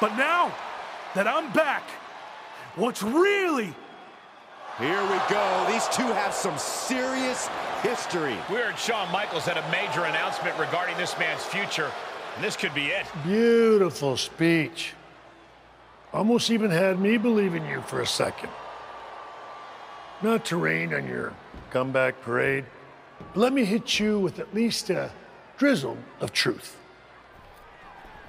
But now that I'm back, what's really... Here we go. These two have some serious history. We heard Shawn Michaels had a major announcement regarding this man's future, and this could be it. Beautiful speech. Almost even had me believe in you for a second. Not to rain on your comeback parade, but let me hit you with at least a drizzle of truth.